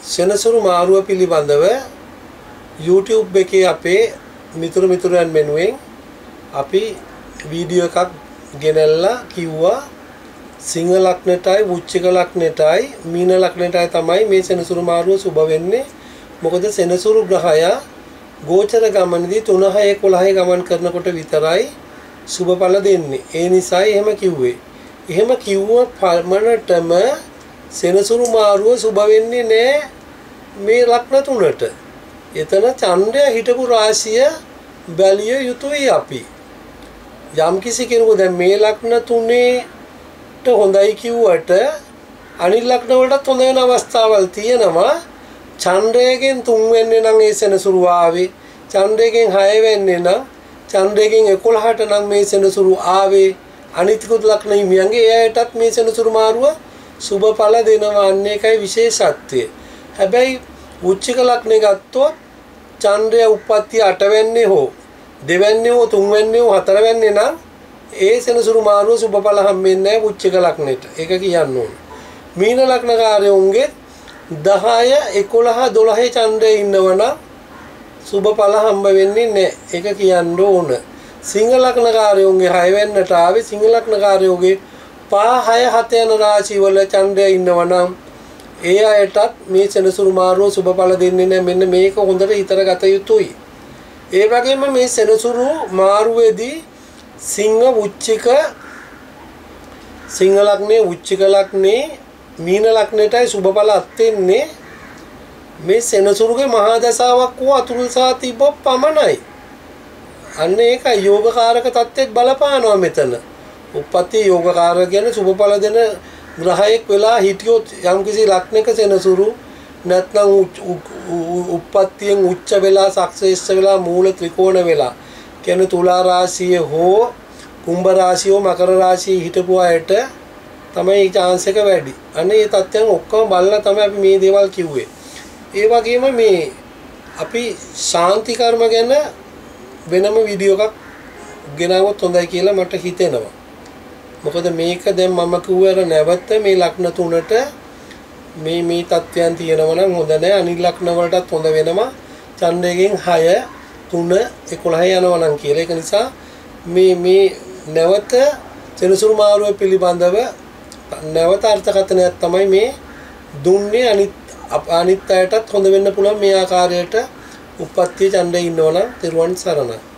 සෙනසුරු මාරුව පිළිබඳව YouTube එකේ අපේ මිතුරන් වෙනුවෙන් අපි වීඩියෝ එකක් ගෙනල්ලා කිව්වා සිංහ ලග්නයටයි වෘශ්චික ලග්නයටයි මීන ලග්නයටයි තමයි මේ සෙනසුරු මාරුව සුබ වෙන්නේ. මොකද සෙනසුරු ග්‍රහය ගෝචර ගමනේදී 3 6 11 ගමන් කරනකොට විතරයි සුබඵල දෙන්නේ. ඒ නිසායි එහෙම කිව්වේ. එහෙම කිව්ව පමණටම සෙනසුරු මාරුව සුබ වෙන්නේ නැහැ මේ ලග්න තුනට. එතන චන්ද්‍රය හිටපු රාශිය බැලිය යුතුයි අපි. යම් කිසි කෙනෙකු දැන් මේ ලග්න තුනේට හොඳයි කිව්වට අනිත් ලග්න වලටත් හොඳ වෙන අවස්ථාවල් තියෙනවා. චන්ද්‍රයෙන් 3 වෙන්නේ නම් ඒ සෙනසුරු ආවේ. චන්ද්‍රයෙන් 6 වෙන්නේ නම් චන්ද්‍රයෙන් 11ට නම් මේ සෙනසුරු ආවේ. අනිත්කුත් ලග්න හිමියන්ගේ එයාටත් මේ සෙනසුරු මාරුව සුබඵල දෙනවා. අන්න ඒකයි විශේෂත්වය. හැබැයි වෘශ්චික ලග්නේ ගත්තොත් චන්ද්‍රය උප්පත්ති 8 වෙන්නේ හෝ 2 වෙන්නේ හෝ 3 වෙන්නේ හෝ 4 වෙන්නේ නම් ඒ සෙනසුරු මාරුව සුබඵල හම්බෙන්නේ නැහැ වෘශ්චික ලග්නෙට. ඒක කියන්න ඕන. මීන ලග්නකාරයෝන්ගේ 10 11 12 චන්ද්‍රය ඉන්නවනම් සුබඵල හම්බ වෙන්නේ නැහැ. ඒක කියන්න ඕන. සිංහ ලග්නකාරයෝන්ගේ 6 වෙන්නට ආවේ සිංහ ලග්නකාරයෝගේ 5 6 7 යන රාශි වල චන්ද්‍රය ඉන්නවනම් ඒ අයටත් මේ සෙනසුරු මාරුව සුබඵල දෙන්නේ නැහැ. මෙන්න මේක හොඳට හිතර ගත යුතුයි. ඒ වගේම මේ සෙනසුරු මාරුවේදී සිංහ ලග්නේ වෘශ්චික ලග්නේ මීන ලග්නයටයි සුබඵල අත්වෙන්නේ මේ සෙනසුරුගේ මහා දශාවක් වූ අතුරු දශා තිබ්බොත් පමණයි. අන්න ඒකයි යෝගකාරක තත්ත්වෙත් බලපානවා මෙතන. උප්පත්ති යෝගකාරක කියන්නේ සුබඵල දෙන ග්‍රහයෙක් වෙලා හිටියොත් යම්කිසි ලග්නයක සෙනසුරු නැත්නම් උප්පත්තියෙන් උච්ච වෙලා සක්සේස්ස වෙලා මූල ත්‍රිකෝණ වෙලා කියන්නේ තුලා රාශිය හෝ කුම්භ රාශිය හෝ මකර රාශිය හිටපු අයට තමයි chance එක වැඩි. අනේ මේ තත්ත්වයන් ඔක්කොම බලලා තමයි අපි මේ දේවල් කිව්වේ. ඒ වගේම මේ අපි ශාන්ති කර්ම ගැන වෙනම වීඩියෝ එකක් ගෙනාවොත් හොඳයි කියලා මට හිතෙනවා. මොකද මේක දැන් මම කිව්වර නැවත මේ ලග්න තුනට මේ තත්ත්වයන් තියෙනවා නම් හොඳ නැහැ. අනිත් ලග්න වලටත් හොඳ වෙනවා. චන්ද්‍රයෙන් 6 3 11 යනවා නම් කියලා. ඒක නිසා මේ නැවත සෙනසුරු මාරුව පිළිබඳව නැවත අර්ථකථනයක් තමයි මේ දුන්නේ. අනිත් අයටත් හොඳ වෙන්න පුළුවන් මේ ආකාරයට උප්පත්ති චන්ද්‍රය ඉන්නවනම් තිරුවන් සරණයි.